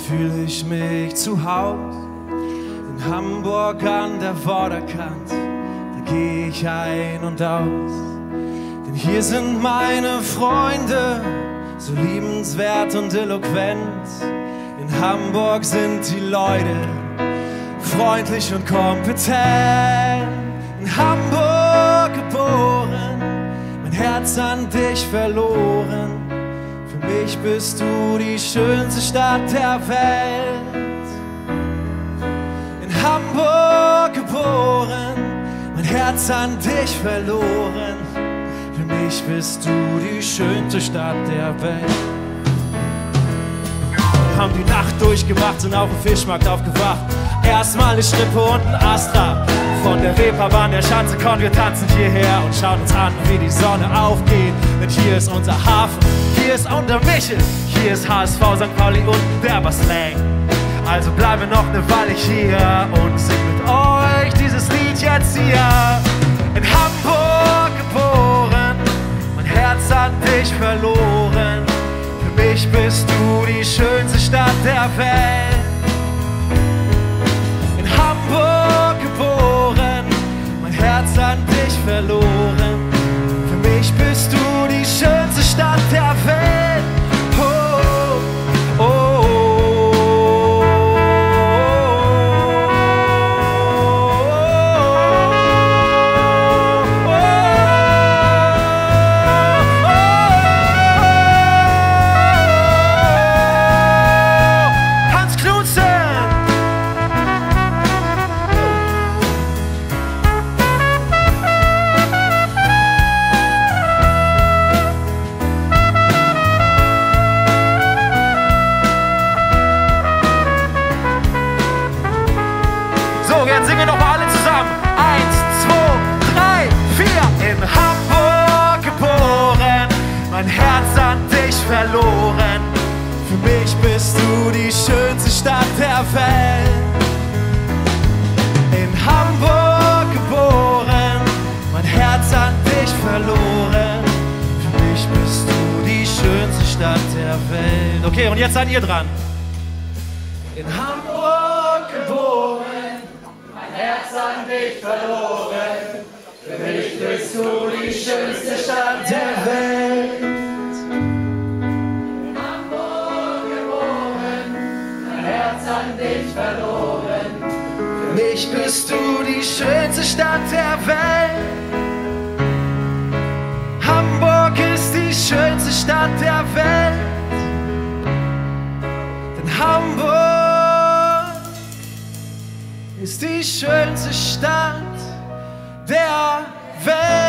fühle ich mich zu Haus. In Hamburg an der Vorderkant, da gehe ich ein und aus. Denn hier sind meine Freunde, so liebenswert und eloquent. In Hamburg sind die Leute freundlich und kompetent. In Hamburg geboren, mein Herz an dich verloren. Für mich bist du die schönste Stadt der Welt. In Hamburg geboren, mein Herz an dich verloren. Für mich bist du die schönste Stadt der Welt. Wir haben die Nacht durchgemacht, sind auf dem Fischmarkt aufgewacht. Erstmal eine Schrippe und ein Astra. Von der Reeperbahn der Schanze kommen wir tanzen hierher und schauen uns an, wie die Sonne aufgeht. Denn hier ist unser Hafen, hier ist Untermichel, hier ist HSV, St. Pauli und Berber Slang. Also bleiben wir noch eine Weile hier und singen mit euch dieses Lied jetzt hier. In Hamburg geboren, mein Herz an dich verloren. Für mich bist du die schönste Stadt der Welt. In Hamburg geboren, mein Herz an dich verloren. Für mich bist du die schönste Stadt der Welt. Oh, oh, oh. Jetzt singen wir noch mal alle zusammen. 1, 2, 3, 4. In Hamburg geboren, mein Herz an dich verloren. Für mich bist du die schönste Stadt der Welt. In Hamburg geboren, mein Herz an dich verloren. Für mich bist du die schönste Stadt der Welt. Okay, und jetzt seid ihr dran. In Hamburg geboren, Herz an dich verloren, für mich bist du die schönste Stadt der Welt. In Hamburg geboren, mein Herz an dich verloren, für mich bist du die schönste Stadt der Welt. Hamburg ist die schönste Stadt der Welt, denn Hamburg ist die schönste Stadt der Welt.